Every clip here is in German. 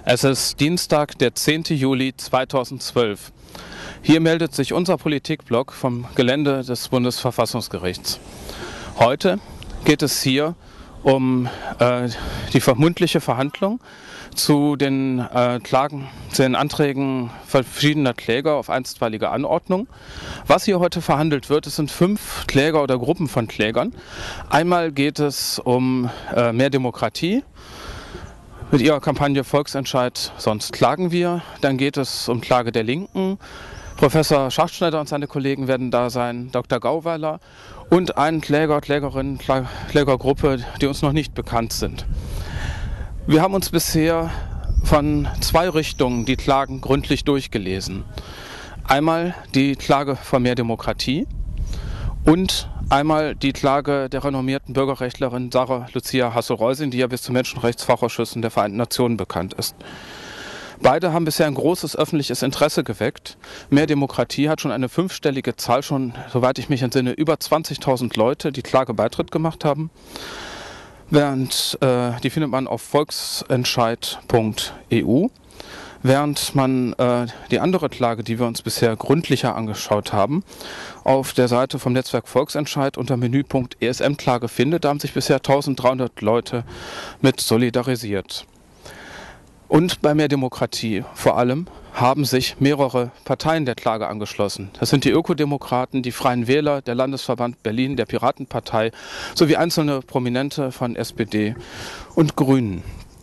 Es ist Dienstag, der 10. Juli 2012. Hier meldet sich unser Politikblog vom Gelände des Bundesverfassungsgerichts. Heute geht es hier um die mündliche Verhandlung zu den Anträgen verschiedener Kläger auf einstweilige Anordnung. Was hier heute verhandelt wird, es sind 5 Kläger oder Gruppen von Klägern. Einmal geht es um mehr Demokratie mit ihrer Kampagne Volksentscheid, sonst klagen wir. Dann geht es um Klage der Linken. Professor Schachtschneider und seine Kollegen werden da sein, Dr. Gauweiler und ein Klägergruppe, die uns noch nicht bekannt sind. Wir haben uns bisher von 2 Richtungen die Klagen gründlich durchgelesen. Einmal die Klage für mehr Demokratie und einmal die Klage der renommierten Bürgerrechtlerin Sarah Lucia Hassel-Reusing, die ja bis zu Menschenrechtsfachausschüssen der Vereinten Nationen bekannt ist. Beide haben bisher ein großes öffentliches Interesse geweckt. Mehr Demokratie hat schon eine 5-stellige Zahl, schon, soweit ich mich entsinne, über 20.000 Leute, die Klagebeitritt gemacht haben. Während die findet man auf volksentscheid.eu. Während man die andere Klage, die wir uns bisher gründlicher angeschaut haben, auf der Seite vom Netzwerk Volksentscheid unter Menüpunkt ESM-Klage findet. Da haben sich bisher 1300 Leute mit solidarisiert. Und bei mehr Demokratie vor allem haben sich mehrere Parteien der Klage angeschlossen. Das sind die Ökodemokraten, die Freien Wähler, der Landesverband Berlin, der Piratenpartei sowie einzelne Prominente von SPD und Grünen.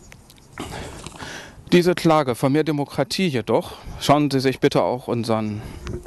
Diese Klage für mehr Demokratie jedoch, schauen Sie sich bitte auch unseren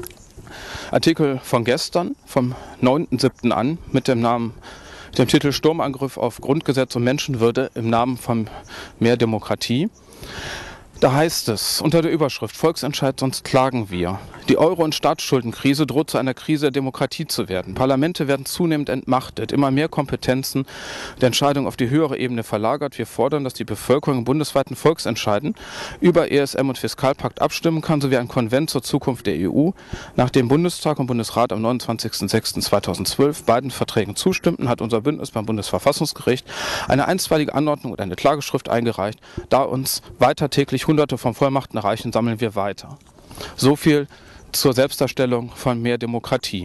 Artikel von gestern, vom 9.7. an, mit dem Titel Sturmangriff auf Grundgesetz und Menschenwürde im Namen von mehr Demokratie. Da heißt es unter der Überschrift Volksentscheid, sonst klagen wir. Die Euro- und Staatsschuldenkrise droht zu einer Krise der Demokratie zu werden. Parlamente werden zunehmend entmachtet, immer mehr Kompetenzen der Entscheidung auf die höhere Ebene verlagert. Wir fordern, dass die Bevölkerung im bundesweiten Volksentscheiden über ESM und Fiskalpakt abstimmen kann, sowie ein Konvent zur Zukunft der EU. Nachdem Bundestag und Bundesrat am 29.06.2012 beiden Verträgen zustimmten, hat unser Bündnis beim Bundesverfassungsgericht eine einstweilige Anordnung und eine Klageschrift eingereicht. Da uns weiter täglich Hunderte von Vollmachten erreichen, sammeln wir weiter. So viel zur Selbstdarstellung von mehr Demokratie.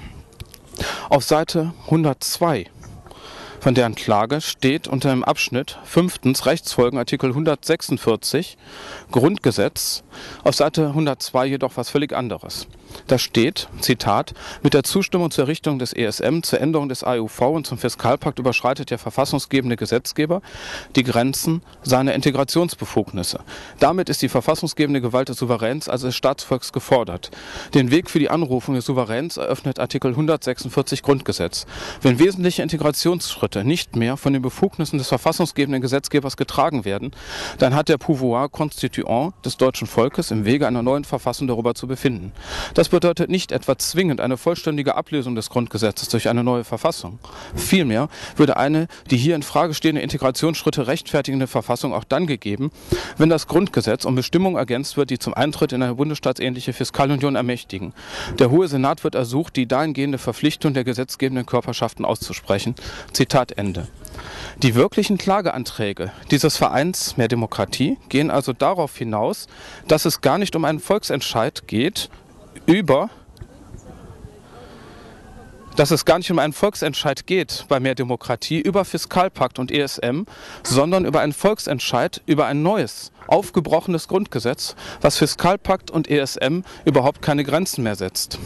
Auf Seite 102 von deren Klage steht unter dem Abschnitt 5. Rechtsfolgen Artikel 146 Grundgesetz, auf Seite 102 jedoch was völlig anderes. Da steht, Zitat, mit der Zustimmung zur Errichtung des ESM, zur Änderung des AEUV und zum Fiskalpakt überschreitet der verfassungsgebende Gesetzgeber die Grenzen seiner Integrationsbefugnisse. Damit ist die verfassungsgebende Gewalt des Souveräns, also des Staatsvolks, gefordert. Den Weg für die Anrufung des Souveräns eröffnet Artikel 146 Grundgesetz. Wenn wesentliche Integrationsschritte nicht mehr von den Befugnissen des verfassungsgebenden Gesetzgebers getragen werden, dann hat der Pouvoir constituant des deutschen Volkes im Wege einer neuen Verfassung darüber zu befinden. Das bedeutet nicht etwa zwingend eine vollständige Ablösung des Grundgesetzes durch eine neue Verfassung. Vielmehr würde eine die hier in Frage stehende Integrationsschritte rechtfertigende Verfassung auch dann gegeben, wenn das Grundgesetz um Bestimmungen ergänzt wird, die zum Eintritt in eine bundesstaatsähnliche Fiskalunion ermächtigen. Der Hohe Senat wird ersucht, die dahingehende Verpflichtung der gesetzgebenden Körperschaften auszusprechen. Zitat Ende. Die wirklichen Klageanträge dieses Vereins Mehr Demokratie gehen also darauf hinaus, dass es gar nicht um einen Volksentscheid geht, bei mehr Demokratie über Fiskalpakt und ESM, sondern über einen Volksentscheid über ein neues, aufgebrochenes Grundgesetz, was Fiskalpakt und ESM überhaupt keine Grenzen mehr setzt.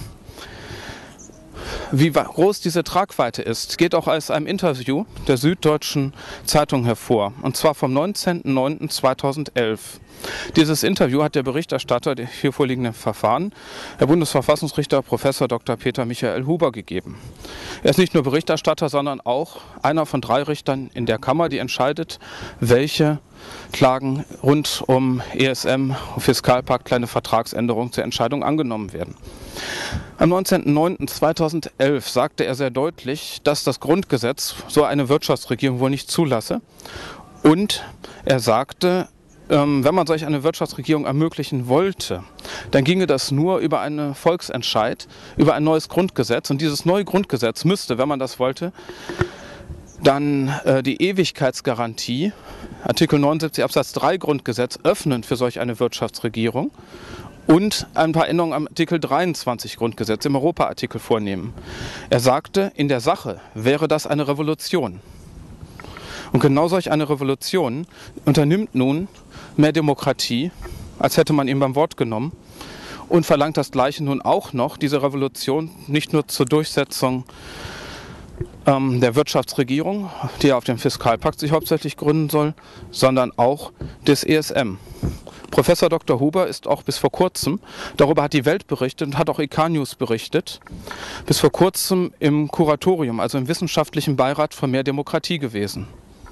Wie groß diese Tragweite ist, geht auch aus einem Interview der Süddeutschen Zeitung hervor, und zwar vom 19.09.2011. Dieses Interview hat der Berichterstatter der hier vorliegenden Verfahren, der Bundesverfassungsrichter Prof. Dr. Peter Michael Huber, gegeben. Er ist nicht nur Berichterstatter, sondern auch einer von 3 Richtern in der Kammer, die entscheidet, welche Klagen rund um ESM, Fiskalpakt, kleine Vertragsänderungen zur Entscheidung angenommen werden. Am 19.09.2011 sagte er sehr deutlich, dass das Grundgesetz so eine Wirtschaftsregierung wohl nicht zulasse. Und er sagte, wenn man solch eine Wirtschaftsregierung ermöglichen wollte, dann ginge das nur über einen Volksentscheid, über ein neues Grundgesetz. Und dieses neue Grundgesetz müsste, wenn man das wollte, Dann die Ewigkeitsgarantie, Artikel 79 Absatz 3 Grundgesetz, öffnen für solch eine Wirtschaftsregierung und ein paar Änderungen am Artikel 23 Grundgesetz, im Europaartikel vornehmen. Er sagte, in der Sache wäre das eine Revolution. Und genau solch eine Revolution unternimmt nun mehr Demokratie, als hätte man ihn beim Wort genommen, und verlangt das Gleiche nun auch noch, diese Revolution nicht nur zur Durchsetzung der Wirtschaftsregierung, die ja auf dem Fiskalpakt sich hauptsächlich gründen soll, sondern auch des ESM. Professor Dr. Huber ist auch bis vor kurzem, darüber hat die Welt berichtet und hat auch IK-News berichtet, bis vor kurzem im Kuratorium, also im wissenschaftlichen Beirat von Mehr Demokratie gewesen.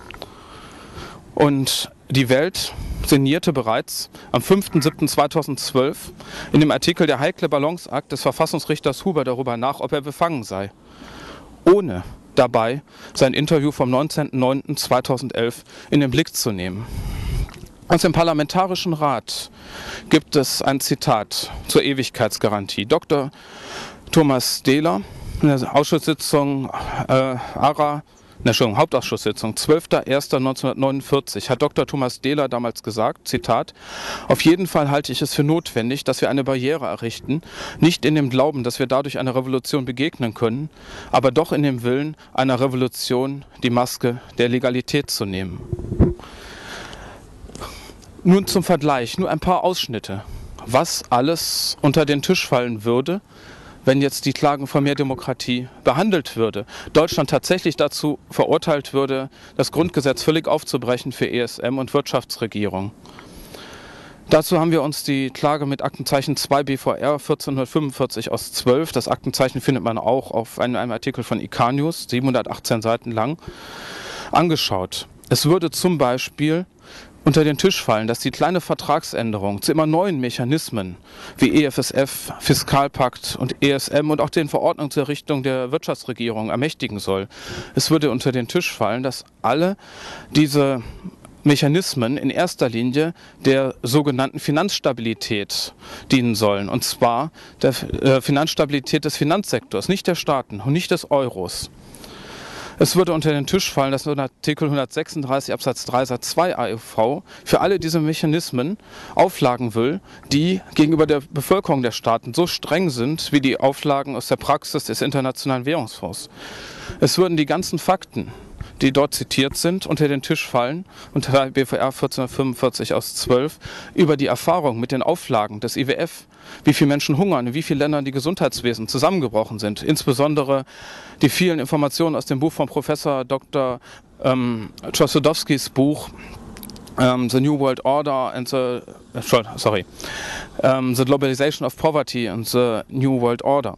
Und die Welt sinnierte bereits am 5.7.2012 in dem Artikel Der heikle Balanceakt des Verfassungsrichters Huber darüber nach, ob er befangen sei, ohne dabei sein Interview vom 19.09.2011 in den Blick zu nehmen. Aus dem Parlamentarischen Rat gibt es ein Zitat zur Ewigkeitsgarantie. Dr. Thomas Dehler in der Ausschusssitzung Hauptausschusssitzung 12.01.1949 hat Dr. Thomas Dehler damals gesagt, Zitat, auf jeden Fall halte ich es für notwendig, dass wir eine Barriere errichten, nicht in dem Glauben, dass wir dadurch einer Revolution begegnen können, aber doch in dem Willen, einer Revolution die Maske der Legalität zu nehmen. Nun zum Vergleich, nur ein paar Ausschnitte, was alles unter den Tisch fallen würde, wenn jetzt die Klagen von Mehr Demokratie behandelt würde. Deutschland tatsächlich dazu verurteilt würde, das Grundgesetz völlig aufzubrechen für ESM und Wirtschaftsregierung. Dazu haben wir uns die Klage mit Aktenzeichen 2 BVR 1445 aus 12, das Aktenzeichen findet man auch auf einem Artikel von IK-News, 718 Seiten lang, angeschaut. Es würde zum Beispiel unter den Tisch fallen, dass die kleine Vertragsänderung zu immer neuen Mechanismen wie EFSF, Fiskalpakt und ESM und auch den Verordnungen zur Richtung der Wirtschaftsregierung ermächtigen soll. Es würde unter den Tisch fallen, dass alle diese Mechanismen in erster Linie der sogenannten Finanzstabilität dienen sollen. Und zwar der Finanzstabilität des Finanzsektors, nicht der Staaten und nicht des Euros. Es würde unter den Tisch fallen, dass in Artikel 136 Absatz 3 Satz 2 AEV für alle diese Mechanismen Auflagen will, die gegenüber der Bevölkerung der Staaten so streng sind wie die Auflagen aus der Praxis des Internationalen Währungsfonds. Es würden die ganzen Fakten, die dort zitiert sind, unter den Tisch fallen, unter BVR 1445 aus 12, über die Erfahrung mit den Auflagen des IWF, wie viele Menschen hungern, in wie vielen Ländern die Gesundheitswesen zusammengebrochen sind. Insbesondere die vielen Informationen aus dem Buch von Professor Dr. Chossudowskis Buch The New World Order and the Globalization of Poverty and the New World Order.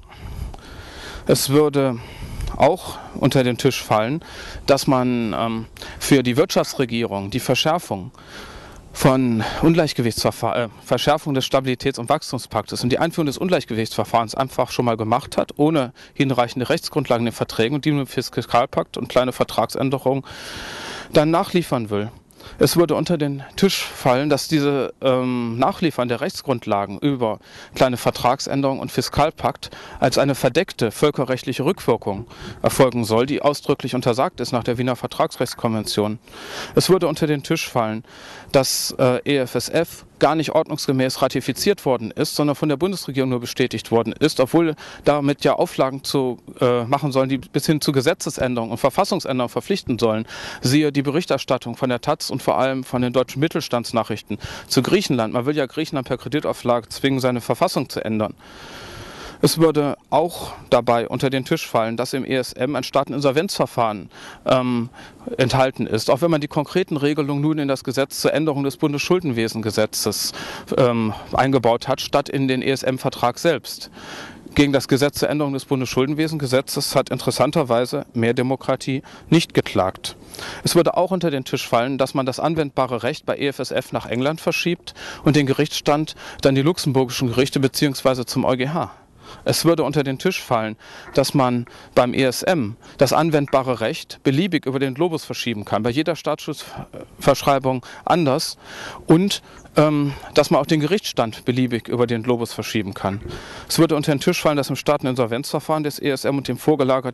Es würde auch unter den Tisch fallen, dass man für die Wirtschaftsregierung die Verschärfung von Verschärfung des Stabilitäts- und Wachstumspaktes und die Einführung des Ungleichgewichtsverfahrens einfach schon mal gemacht hat, ohne hinreichende Rechtsgrundlagen in den Verträgen und die mit dem Fiskalpakt und kleine Vertragsänderungen dann nachliefern will. Es würde unter den Tisch fallen, dass diese Nachliefern der Rechtsgrundlagen über kleine Vertragsänderungen und Fiskalpakt als eine verdeckte völkerrechtliche Rückwirkung erfolgen soll, die ausdrücklich untersagt ist nach der Wiener Vertragsrechtskonvention. Es würde unter den Tisch fallen, dass EFSF gar nicht ordnungsgemäß ratifiziert worden ist, sondern von der Bundesregierung nur bestätigt worden ist, obwohl damit ja Auflagen zu machen sollen, die bis hin zu Gesetzesänderungen und Verfassungsänderungen verpflichten sollen. Siehe die Berichterstattung von der Taz und vor allem von den deutschen Mittelstandsnachrichten zu Griechenland. Man will ja Griechenland per Kreditauflage zwingen, seine Verfassung zu ändern. Es würde auch dabei unter den Tisch fallen, dass im ESM ein Staateninsolvenzverfahren enthalten ist, auch wenn man die konkreten Regelungen nun in das Gesetz zur Änderung des Bundesschuldenwesengesetzes eingebaut hat, statt in den ESM-Vertrag selbst. Gegen das Gesetz zur Änderung des Bundesschuldenwesengesetzes hat interessanterweise Mehr Demokratie nicht geklagt. Es würde auch unter den Tisch fallen, dass man das anwendbare Recht bei EFSF nach England verschiebt und den Gerichtsstand dann die luxemburgischen Gerichte bzw. zum EuGH. Es würde unter den Tisch fallen, dass man beim ESM das anwendbare Recht beliebig über den Globus verschieben kann, bei jeder Startschussverschreibung anders und dass man auch den Gerichtsstand beliebig über den Globus verschieben kann. Es würde unter den Tisch fallen, dass im Staateninsolvenzverfahren des ESM und dem vorgelagert der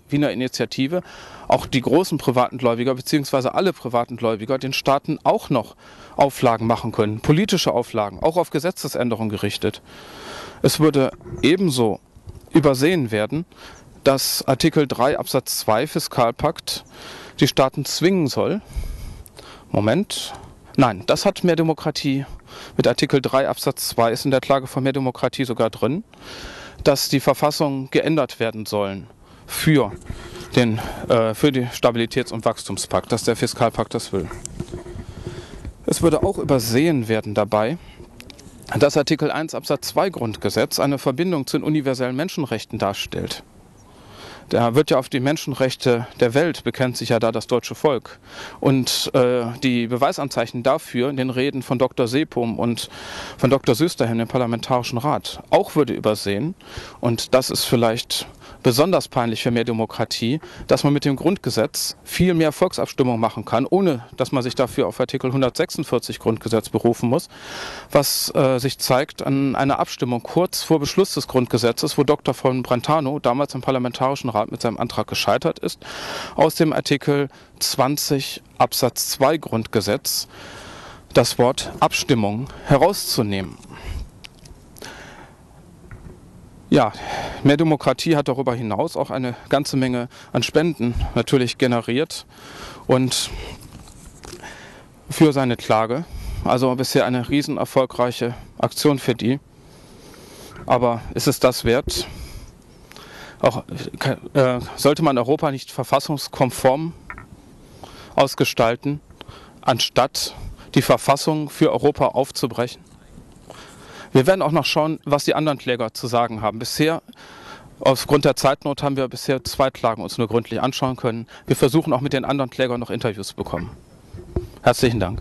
Wiener Initiative auch die großen privaten Gläubiger bzw. alle privaten Gläubiger den Staaten auch noch Auflagen machen können, politische Auflagen, auch auf Gesetzesänderungen gerichtet. Es würde ebenso übersehen werden, dass Artikel 3 Absatz 2 Fiskalpakt die Staaten zwingen soll. Nein, das hat mehr Demokratie. Mit Artikel 3 Absatz 2 ist in der Klage von mehr Demokratie sogar drin, dass die Verfassungen geändert werden sollen für den Stabilitäts- und Wachstumspakt, dass der Fiskalpakt das will. Es würde auch übersehen werden dabei, dass Artikel 1 Absatz 2 Grundgesetz eine Verbindung zu den universellen Menschenrechten darstellt. Da wird ja auf die Menschenrechte der Welt, bekennt sich ja da das deutsche Volk. Und die Beweisanzeichen dafür in den Reden von Dr. Seepom und von Dr. Süsterhen im Parlamentarischen Rat auch würde übersehen. Und das ist vielleicht besonders peinlich für mehr Demokratie, dass man mit dem Grundgesetz viel mehr Volksabstimmung machen kann, ohne dass man sich dafür auf Artikel 146 Grundgesetz berufen muss, was sich zeigt an einer Abstimmung kurz vor Beschluss des Grundgesetzes, wo Dr. von Brentano damals im Parlamentarischen Rat mit seinem Antrag gescheitert ist, aus dem Artikel 20 Absatz 2 Grundgesetz das Wort Abstimmung herauszunehmen. Ja, mehr Demokratie hat darüber hinaus auch eine ganze Menge an Spenden natürlich generiert und für seine Klage. Also bisher eine riesen erfolgreiche Aktion für die. Aber ist es das wert? Auch, sollte man Europa nicht verfassungskonform ausgestalten, anstatt die Verfassung für Europa aufzubrechen? Wir werden auch noch schauen, was die anderen Kläger zu sagen haben. Bisher, aufgrund der Zeitnot, haben wir bisher 2 Klagen uns nur gründlich anschauen können. Wir versuchen auch mit den anderen Klägern noch Interviews zu bekommen. Herzlichen Dank.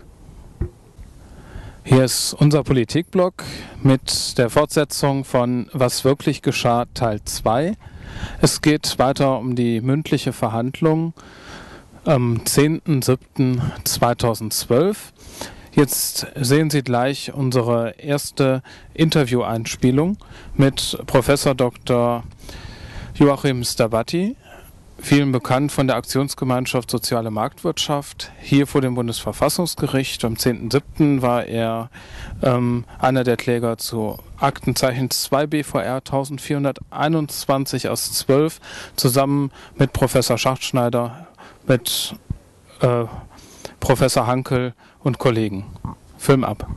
Hier ist unser Politikblog mit der Fortsetzung von Was wirklich geschah, Teil 2. Es geht weiter um die mündliche Verhandlung am 10.07.2012. Jetzt sehen Sie gleich unsere erste Intervieweinspielung mit Professor Dr. Joachim Stabbati, vielen bekannt von der Aktionsgemeinschaft Soziale Marktwirtschaft, hier vor dem Bundesverfassungsgericht. Am 10.07. war er einer der Kläger zu Aktenzeichen 2 BVR 1421 aus 12, zusammen mit Professor Schachtschneider, mit Professor Hankel und Kollegen. Film ab.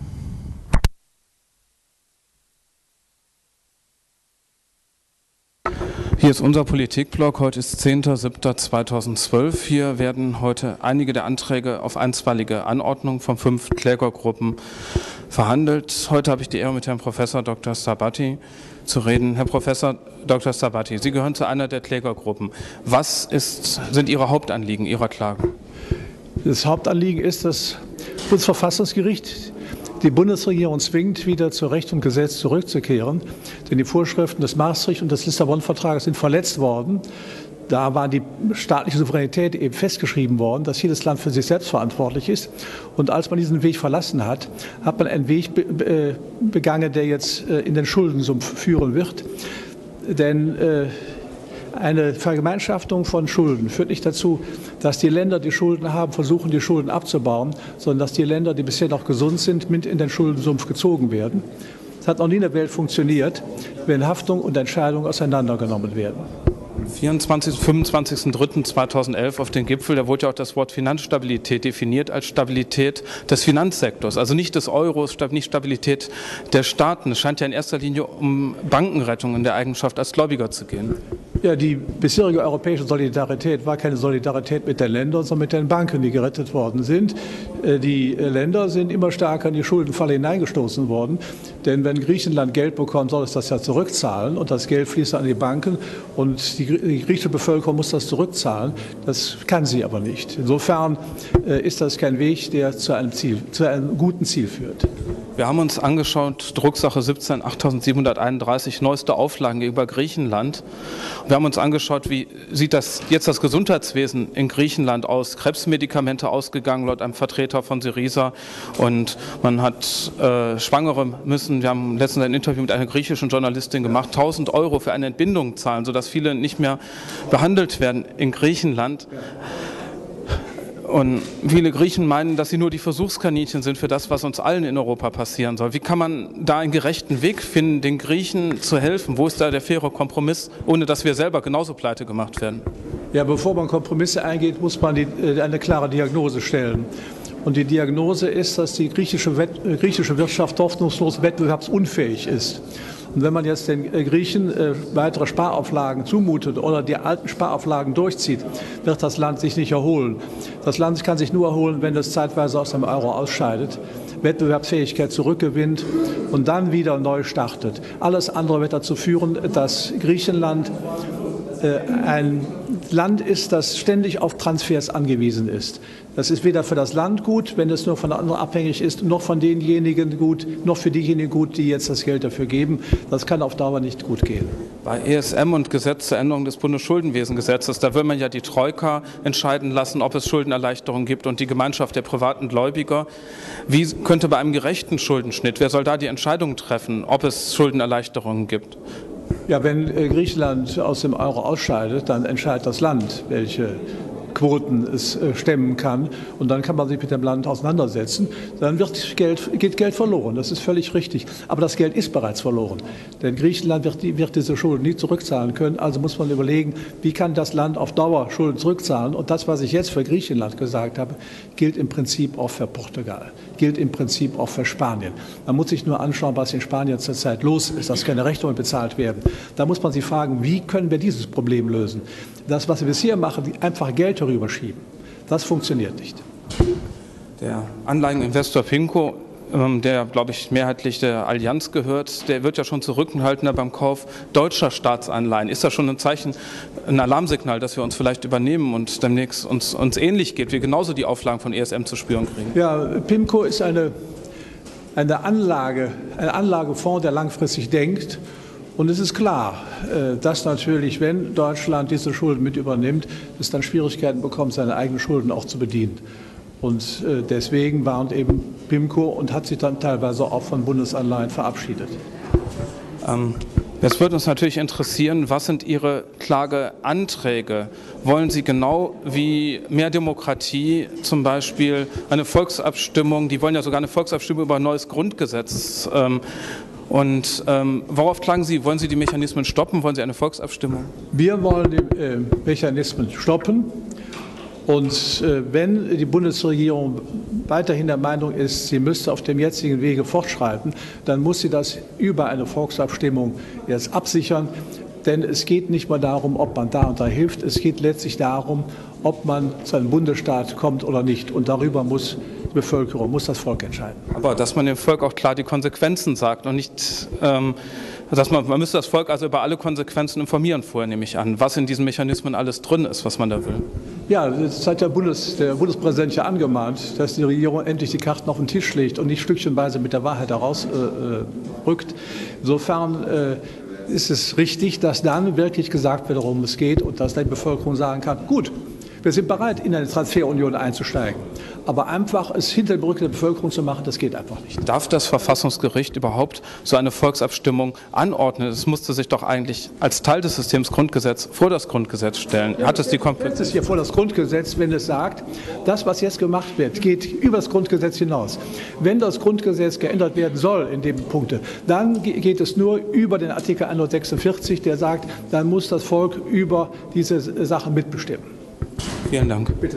Hier ist unser Politikblog. Heute ist 10.07.2012. Hier werden heute einige der Anträge auf einstweilige Anordnung von 5 Klägergruppen verhandelt. Heute habe ich die Ehre, mit Herrn Professor Dr. Stabbati zu reden. Herr Professor Dr. Stabbati, Sie gehören zu einer der Klägergruppen. Was sind Ihre Hauptanliegen Ihrer Klage? Das Hauptanliegen ist, dass das Bundesverfassungsgericht die Bundesregierung zwingt, wieder zu Recht und Gesetz zurückzukehren. Denn die Vorschriften des Maastricht- und des Lissabon-Vertrages sind verletzt worden. Da war die staatliche Souveränität eben festgeschrieben worden, dass jedes Land für sich selbst verantwortlich ist. Und als man diesen Weg verlassen hat, hat man einen Weg begangen, der jetzt in den Schuldensumpf führen wird. Denn eine Vergemeinschaftung von Schulden führt nicht dazu, dass die Länder, die Schulden haben, versuchen, die Schulden abzubauen, sondern dass die Länder, die bisher noch gesund sind, mit in den Schuldensumpf gezogen werden. Es hat noch nie in der Welt funktioniert, wenn Haftung und Entscheidung auseinandergenommen werden. 25.03.2011 auf den Gipfel, da wurde ja auch das Wort Finanzstabilität definiert als Stabilität des Finanzsektors, also nicht des Euros, nicht Stabilität der Staaten. Es scheint ja in erster Linie um Bankenrettung in der Eigenschaft als Gläubiger zu gehen. Ja, die bisherige europäische Solidarität war keine Solidarität mit den Ländern, sondern mit den Banken, die gerettet worden sind. Die Länder sind immer stärker in die Schuldenfalle hineingestoßen worden, denn wenn Griechenland Geld bekommt, soll es das ja zurückzahlen und das Geld fließt an die Banken und die griechische Bevölkerung muss das zurückzahlen. Das kann sie aber nicht. Insofern ist das kein Weg, der zu einem guten Ziel führt. Wir haben uns angeschaut, Drucksache 17 8731, neueste Auflagen gegenüber Griechenland. Wir haben uns angeschaut, wie sieht das jetzt das Gesundheitswesen in Griechenland aus. Krebsmedikamente ausgegangen, laut einem Vertreter von Syriza. Und man hat Schwangere müssen, wir haben letztens ein Interview mit einer griechischen Journalistin gemacht, 1.000 Euro für eine Entbindung zahlen, sodass viele nicht mehr behandelt werden in Griechenland. Und viele Griechen meinen, dass sie nur die Versuchskaninchen sind für das, was uns allen in Europa passieren soll. Wie kann man da einen gerechten Weg finden, den Griechen zu helfen? Wo ist da der faire Kompromiss, ohne dass wir selber genauso pleite gemacht werden? Ja, bevor man Kompromisse eingeht, muss man eine klare Diagnose stellen. Und die Diagnose ist, dass die griechische Wirtschaft hoffnungslos wettbewerbsunfähig ist. Und wenn man jetzt den Griechen weitere Sparauflagen zumutet oder die alten Sparauflagen durchzieht, wird das Land sich nicht erholen. Das Land kann sich nur erholen, wenn es zeitweise aus dem Euro ausscheidet, Wettbewerbsfähigkeit zurückgewinnt und dann wieder neu startet. Alles andere wird dazu führen, dass Griechenland ein Land ist, das ständig auf Transfers angewiesen ist. Das ist weder für das Land gut, wenn es nur von anderen abhängig ist, noch von denjenigen gut, noch für diejenigen gut, die jetzt das Geld dafür geben. Das kann auf Dauer nicht gut gehen. Bei ESM und Gesetz zur Änderung des Bundesschuldenwesengesetzes, da will man ja die Troika entscheiden lassen, ob es Schuldenerleichterungen gibt und die Gemeinschaft der privaten Gläubiger. Wie könnte bei einem gerechten Schuldenschnitt, wer soll da die Entscheidung treffen, ob es Schuldenerleichterungen gibt? Ja, wenn Griechenland aus dem Euro ausscheidet, dann entscheidet das Land, welche Quoten es stemmen kann. Und dann kann man sich mit dem Land auseinandersetzen. Dann geht Geld verloren. Das ist völlig richtig. Aber das Geld ist bereits verloren. Denn Griechenland wird diese Schulden nie zurückzahlen können. Also muss man überlegen, wie kann das Land auf Dauer Schulden zurückzahlen. Und das, was ich jetzt für Griechenland gesagt habe, gilt im Prinzip auch für Portugal. Gilt im Prinzip auch für Spanien. Man muss sich nur anschauen, was in Spanien zurzeit los ist, dass keine Rechnungen bezahlt werden. Da muss man sich fragen, wie können wir dieses Problem lösen? Das, was wir bisher machen, einfach Geld herüberschieben, das funktioniert nicht. Der Anleiheninvestor PIMCO, der, glaube ich, mehrheitlich der Allianz gehört, der wird ja schon zurückhaltender beim Kauf deutscher Staatsanleihen. Ist das schon ein Zeichen, ein Alarmsignal, dass wir uns vielleicht übernehmen und demnächst uns ähnlich geht, wir genauso die Auflagen von ESM zu spüren kriegen? Ja, PIMCO ist ein Anlagefonds, der langfristig denkt. Und es ist klar, dass natürlich, wenn Deutschland diese Schulden mit übernimmt, es dann Schwierigkeiten bekommt, seine eigenen Schulden auch zu bedienen. Und deswegen warnt eben PIMCO und hat sich dann teilweise auch von Bundesanleihen verabschiedet. Jetzt würde uns natürlich interessieren, was sind Ihre Klageanträge? Wollen Sie genau wie mehr Demokratie zum Beispiel eine Volksabstimmung, die wollen ja sogar eine Volksabstimmung über ein neues Grundgesetz. Worauf klagen Sie? Wollen Sie die Mechanismen stoppen? Wollen Sie eine Volksabstimmung? Wir wollen die Mechanismen stoppen. Und wenn die Bundesregierung weiterhin der Meinung ist, sie müsste auf dem jetzigen Wege fortschreiten, dann muss sie das über eine Volksabstimmung jetzt absichern. Denn es geht nicht mehr darum, ob man da und da hilft. Es geht letztlich darum, ob man zu einem Bundesstaat kommt oder nicht. Und darüber muss die Bevölkerung, muss das Volk entscheiden. Aber dass man dem Volk auch klar die Konsequenzen sagt und nicht, dass man müsste das Volk also über alle Konsequenzen informieren vorher, nehme ich an, was in diesen Mechanismen alles drin ist, was man da will. Ja, das hat der Bundespräsident ja angemahnt, dass die Regierung endlich die Karten auf den Tisch legt und nicht stückchenweise mit der Wahrheit herausrückt. Insofern ist es richtig, dass dann wirklich gesagt wird, worum es geht und dass die Bevölkerung sagen kann, gut, wir sind bereit, in eine Transferunion einzusteigen. Aber einfach es hinter der Brücke der Bevölkerung zu machen, das geht einfach nicht. Darf das Verfassungsgericht überhaupt so eine Volksabstimmung anordnen? Es musste sich doch eigentlich als Teil des Systems Grundgesetz vor das Grundgesetz stellen. Ja, hat es die Kompetenz? Es ist hier vor das Grundgesetz, wenn es sagt, das, was jetzt gemacht wird, geht über das Grundgesetz hinaus. Wenn das Grundgesetz geändert werden soll in dem Punkte, dann geht es nur über den Artikel 146, der sagt, dann muss das Volk über diese Sache mitbestimmen. Vielen Dank. Bitte.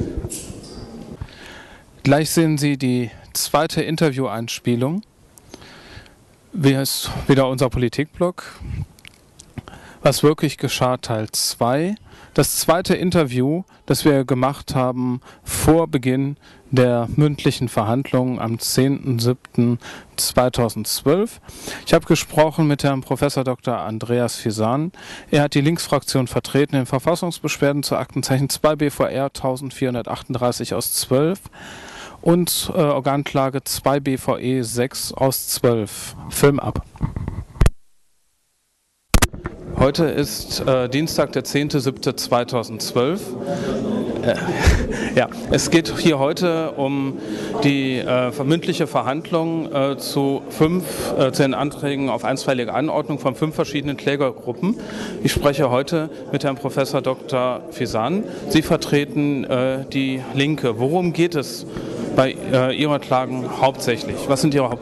Gleich sehen Sie die zweite Interview-Einspielung. Hier ist wieder unser Politikblog. Was wirklich geschah, Teil 2. Das zweite Interview, das wir gemacht haben vor Beginn der mündlichen Verhandlungen am 10.07.2012. Ich habe gesprochen mit Herrn Prof. Dr. Andreas Fisan. Er hat die Linksfraktion vertreten in Verfassungsbeschwerden zu Aktenzeichen 2 BVR 1438 aus 12 und Organklage 2 BVE 6 aus 12. Film ab. Heute ist Dienstag, der 10.07.2012. Ja, es geht hier heute um die mündliche Verhandlung zu den Anträgen auf einstweilige Anordnung von 5 verschiedenen Klägergruppen. Ich spreche heute mit Herrn Professor Dr. Fisan. Sie vertreten die Linke. Worum geht es bei Ihren Klagen hauptsächlich? Was sind Ihre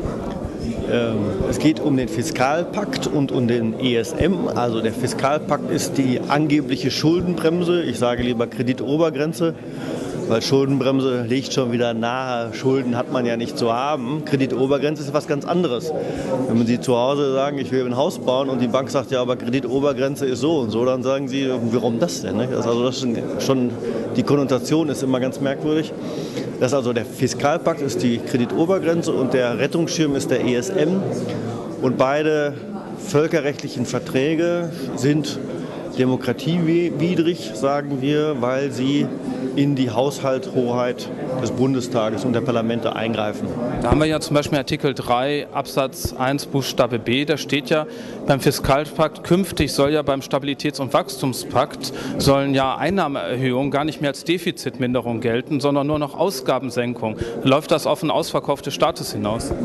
Es geht um den Fiskalpakt und um den ESM. Also der Fiskalpakt ist die angebliche Schuldenbremse. Ich sage lieber Kreditobergrenze, weil Schuldenbremse liegt schon wieder nahe. Schulden hat man ja nicht zu haben. Kreditobergrenze ist was ganz anderes. Wenn Sie zu Hause sagen, ich will ein Haus bauen und die Bank sagt, ja, aber Kreditobergrenze ist so und so, dann sagen Sie, warum das denn? Also das ist schon, die Konnotation ist immer ganz merkwürdig. Das ist also der Fiskalpakt ist die Kreditobergrenze und der Rettungsschirm ist der ESM. Und beide völkerrechtlichen Verträge sind demokratiewidrig, sagen wir, weil sie in die Haushaltshoheit des Bundestages und der Parlamente eingreifen. Da haben wir ja zum Beispiel Artikel 3 Absatz 1 Buchstabe B, da steht ja beim Fiskalpakt, künftig soll ja beim Stabilitäts- und Wachstumspakt sollen ja Einnahmeerhöhungen gar nicht mehr als Defizitminderung gelten, sondern nur noch Ausgabensenkung. Läuft das auf einen Ausverkauf des Staates hinaus?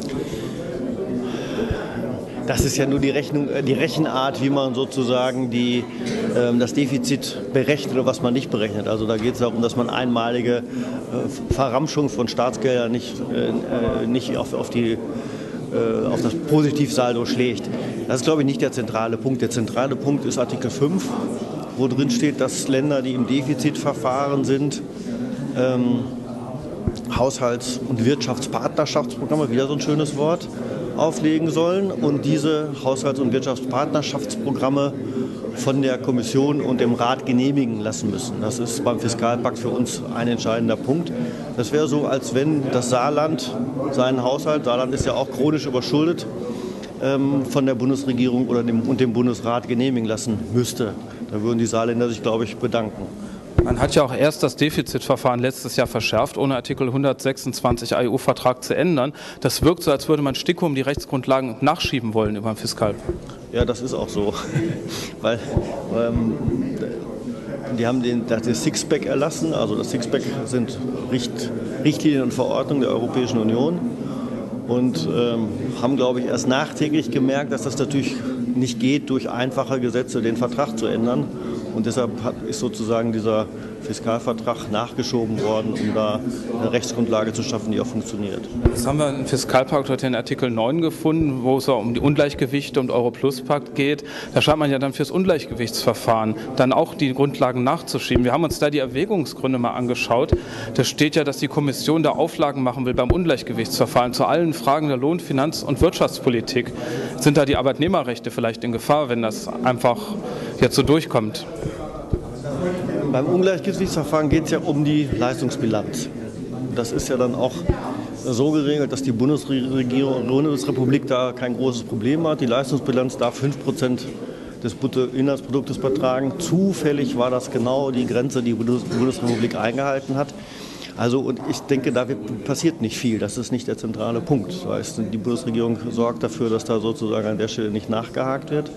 Das ist ja nur die Rechenart, wie man sozusagen das Defizit berechnet oder was man nicht berechnet. Also da geht es darum, dass man einmalige Verramschung von Staatsgeldern nicht auf das Positivsaldo schlägt. Das ist, glaube ich, nicht der zentrale Punkt. Der zentrale Punkt ist Artikel 5, wo drin steht, dass Länder, die im Defizitverfahren sind, Haushalts- und Wirtschaftspartnerschaftsprogramme, wieder so ein schönes Wort, auflegen sollen und diese Haushalts- und Wirtschaftspartnerschaftsprogramme von der Kommission und dem Rat genehmigen lassen müssen. Das ist beim Fiskalpakt für uns ein entscheidender Punkt. Das wäre so, als wenn das Saarland seinen Haushalt, Saarland ist ja auch chronisch überschuldet, von der Bundesregierung oder dem Bundesrat genehmigen lassen müsste. Da würden die Saarländer sich, glaube ich, bedanken. Man hat ja auch erst das Defizitverfahren letztes Jahr verschärft, ohne Artikel 126 EU-Vertrag zu ändern. Das wirkt so, als würde man Stickum die Rechtsgrundlagen nachschieben wollen über den Fiskalpakt. Ja, das ist auch so, weil die haben das Sixpack erlassen. Also das Sixpack sind Richtlinien und Verordnungen der Europäischen Union und haben, glaube ich, erst nachträglich gemerkt, dass das natürlich nicht geht, durch einfache Gesetze den Vertrag zu ändern. Und deshalb ist sozusagen dieser Fiskalvertrag nachgeschoben worden, um da eine Rechtsgrundlage zu schaffen, die auch funktioniert. Jetzt haben wir im Fiskalpakt heute in Artikel 9 gefunden, wo es um die Ungleichgewichte und Euro-Plus-Pakt geht. Da schreibt man ja dann fürs Ungleichgewichtsverfahren dann auch die Grundlagen nachzuschieben. Wir haben uns da die Erwägungsgründe mal angeschaut. Da steht ja, dass die Kommission da Auflagen machen will beim Ungleichgewichtsverfahren zu allen Fragen der Lohn-, Finanz- und Wirtschaftspolitik. Sind da die Arbeitnehmerrechte vielleicht in Gefahr, wenn das einfach jetzt so durchkommt? Beim Ungleichgewichtsverfahren geht es ja um die Leistungsbilanz. Das ist ja dann auch so geregelt, dass die Bundesrepublik da kein großes Problem hat. Die Leistungsbilanz darf 5% des Bruttoinlandsproduktes betragen. Zufällig war das genau die Grenze, die die Bundesrepublik eingehalten hat. Also, und ich denke, da passiert nicht viel. Das ist nicht der zentrale Punkt. Das heißt, die Bundesregierung sorgt dafür, dass da sozusagen an der Stelle nicht nachgehakt wird.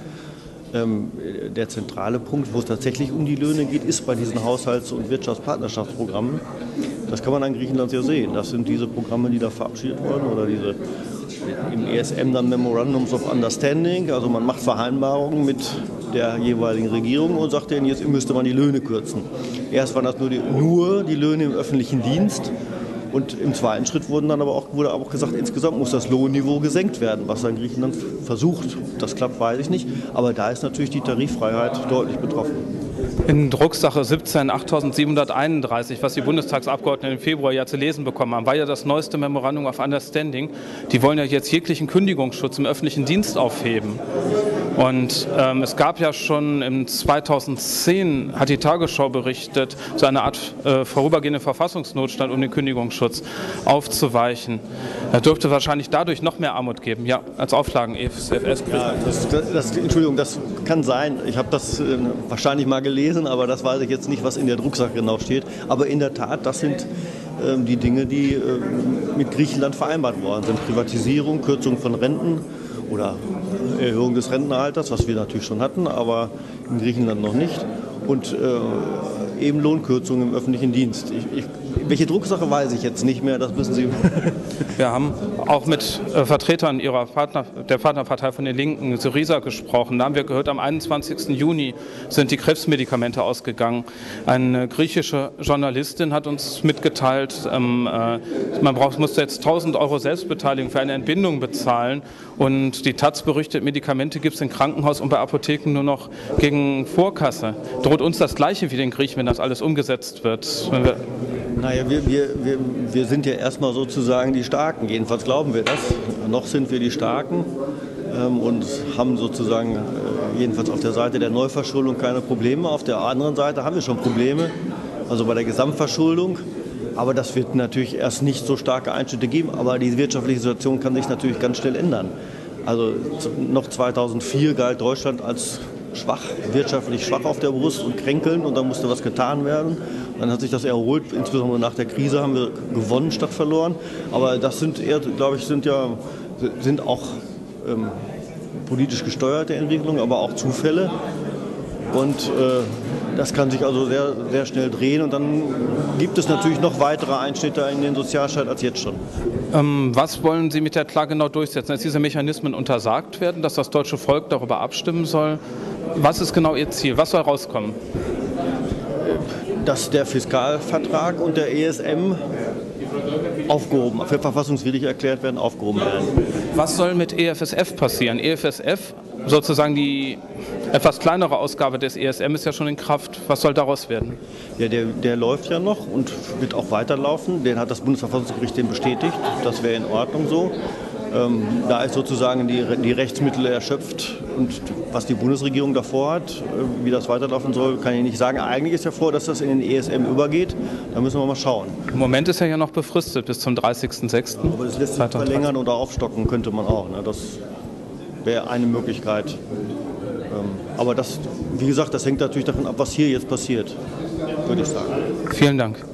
Der zentrale Punkt, wo es tatsächlich um die Löhne geht, ist bei diesen Haushalts- und Wirtschaftspartnerschaftsprogrammen. Das kann man an Griechenland ja sehen. Das sind diese Programme, die da verabschiedet wurden oder diese im ESM dann Memorandums of Understanding. Also man macht Vereinbarungen mit der jeweiligen Regierung und sagt denen, jetzt müsste man die Löhne kürzen. Erst waren das nur die Löhne im öffentlichen Dienst. Und im zweiten Schritt wurde aber auch gesagt, insgesamt muss das Lohnniveau gesenkt werden, was dann Griechenland versucht. Das klappt, weiß ich nicht. Aber da ist natürlich die Tariffreiheit deutlich betroffen. In Drucksache 17 8731, was die Bundestagsabgeordneten im Februar ja zu lesen bekommen haben, war ja das neueste Memorandum of Understanding. Die wollen ja jetzt jeglichen Kündigungsschutz im öffentlichen Dienst aufheben. Und es gab ja schon im 2010, hat die Tagesschau berichtet, so eine Art vorübergehende Verfassungsnotstand, um den Kündigungsschutz aufzuweichen. Da dürfte wahrscheinlich dadurch noch mehr Armut geben, ja, als Auflagen EFS. Ja, Entschuldigung, das kann sein. Ich habe das wahrscheinlich mal gelesen, aber das weiß ich jetzt nicht, was in der Drucksache genau steht. Aber in der Tat, das sind die Dinge, die mit Griechenland vereinbart worden sind. Privatisierung, Kürzung von Renten, oder Erhöhung des Rentenalters, was wir natürlich schon hatten, aber in Griechenland noch nicht. Und eben Lohnkürzungen im öffentlichen Dienst. Welche Drucksache weiß ich jetzt nicht mehr, das müssen Sie. Wir haben auch mit Vertretern der Partnerpartei von den Linken, Syriza, gesprochen. Da haben wir gehört, am 21. Juni sind die Krebsmedikamente ausgegangen. Eine griechische Journalistin hat uns mitgeteilt, man musste jetzt 1.000 € Selbstbeteiligung für eine Entbindung bezahlen. Und die Taz berichtet, Medikamente gibt es im Krankenhaus und bei Apotheken nur noch gegen Vorkasse. Droht uns das Gleiche wie den Griechen, wenn das alles umgesetzt wird? Naja, wir sind ja erstmal sozusagen die Starken, jedenfalls glauben wir das. Noch sind wir die Starken und haben sozusagen jedenfalls auf der Seite der Neuverschuldung keine Probleme. Auf der anderen Seite haben wir schon Probleme, also bei der Gesamtverschuldung. Aber das wird natürlich erst nicht so starke Einschnitte geben, aber die wirtschaftliche Situation kann sich natürlich ganz schnell ändern. Also noch 2004 galt Deutschland als wirtschaftlich schwach auf der Brust und kränkelnd und da musste was getan werden. Dann hat sich das erholt, insbesondere nach der Krise haben wir gewonnen statt verloren. Aber das sind eher, glaube ich, sind auch politisch gesteuerte Entwicklungen, aber auch Zufälle. Und das kann sich also sehr, sehr schnell drehen und dann gibt es natürlich noch weitere Einschnitte in den Sozialstaat als jetzt schon. Was wollen Sie mit der Klage genau durchsetzen? Dass diese Mechanismen untersagt werden, dass das deutsche Volk darüber abstimmen soll? Was ist genau Ihr Ziel? Was soll rauskommen? Dass der Fiskalvertrag und der ESM für verfassungswidrig erklärt werden, aufgehoben werden. Was soll mit EFSF passieren? EFSF, sozusagen die etwas kleinere Ausgabe des ESM, ist ja schon in Kraft. Was soll daraus werden? Ja, der läuft ja noch und wird auch weiterlaufen. Den hat das Bundesverfassungsgericht bestätigt. Das wäre in Ordnung so. Da ist sozusagen die Rechtsmittel erschöpft und was die Bundesregierung davor hat, wie das weiterlaufen soll, kann ich nicht sagen. Eigentlich ist ja vor, dass das in den ESM übergeht. Da müssen wir mal schauen. Im Moment ist er ja noch befristet bis zum 30.06. Aber das lässt sich verlängern oder aufstocken könnte man auch. Ne? Das wäre eine Möglichkeit. Aber das, wie gesagt, das hängt natürlich davon ab, was hier jetzt passiert, würde ich sagen. Vielen Dank.